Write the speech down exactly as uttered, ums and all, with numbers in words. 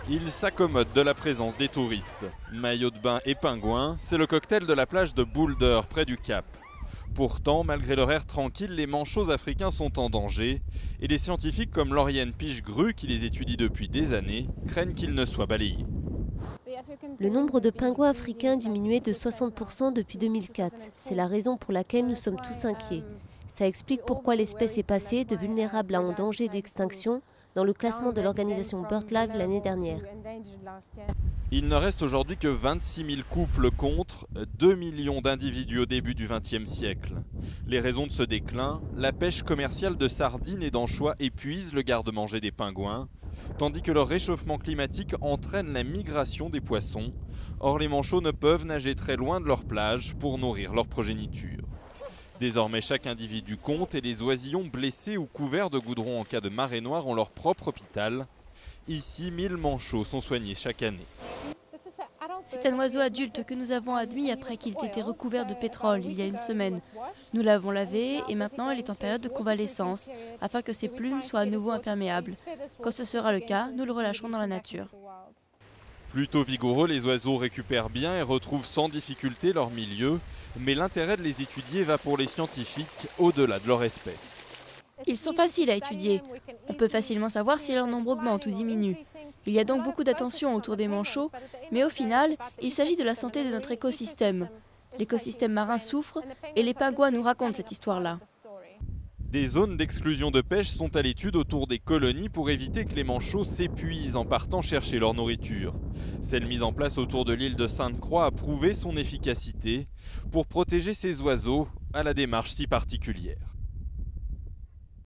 Ils s'accommodent de la présence des touristes. Maillots de bain et pingouins, c'est le cocktail de la plage de Boulder, près du Cap. Pourtant, malgré l'horaire tranquille, les manchots africains sont en danger et les scientifiques comme Lauriane Piche-Gru, qui les étudie depuis des années, craignent qu'ils ne soient balayés. Le nombre de pingouins africains a diminué de soixante pour cent depuis deux mille quatre. C'est la raison pour laquelle nous sommes tous inquiets. Ça explique pourquoi l'espèce est passée de vulnérable à en danger d'extinction dans le classement de l'organisation BirdLife l'année dernière. Il ne reste aujourd'hui que vingt-six mille couples contre deux millions d'individus au début du vingtième siècle. Les raisons de ce déclin, la pêche commerciale de sardines et d'anchois épuise le garde-manger des pingouins, tandis que le réchauffement climatique entraîne la migration des poissons. Or, les manchots ne peuvent nager très loin de leur plage pour nourrir leur progéniture. Désormais, chaque individu compte et les oisillons blessés ou couverts de goudron en cas de marée noire ont leur propre hôpital. Ici, mille manchots sont soignés chaque année. C'est un oiseau adulte que nous avons admis après qu'il ait été recouvert de pétrole il y a une semaine. Nous l'avons lavé et maintenant il est en période de convalescence afin que ses plumes soient à nouveau imperméables. Quand ce sera le cas, nous le relâcherons dans la nature. Plutôt vigoureux, les oiseaux récupèrent bien et retrouvent sans difficulté leur milieu, mais l'intérêt de les étudier va pour les scientifiques au-delà de leur espèce. Ils sont faciles à étudier. On peut facilement savoir si leur nombre augmente ou diminue. Il y a donc beaucoup d'attention autour des manchots, mais au final, il s'agit de la santé de notre écosystème. L'écosystème marin souffre et les pingouins nous racontent cette histoire-là. Des zones d'exclusion de pêche sont à l'étude autour des colonies pour éviter que les manchots s'épuisent en partant chercher leur nourriture. Celle mise en place autour de l'île de Sainte-Croix a prouvé son efficacité pour protéger ces oiseaux à la démarche si particulière.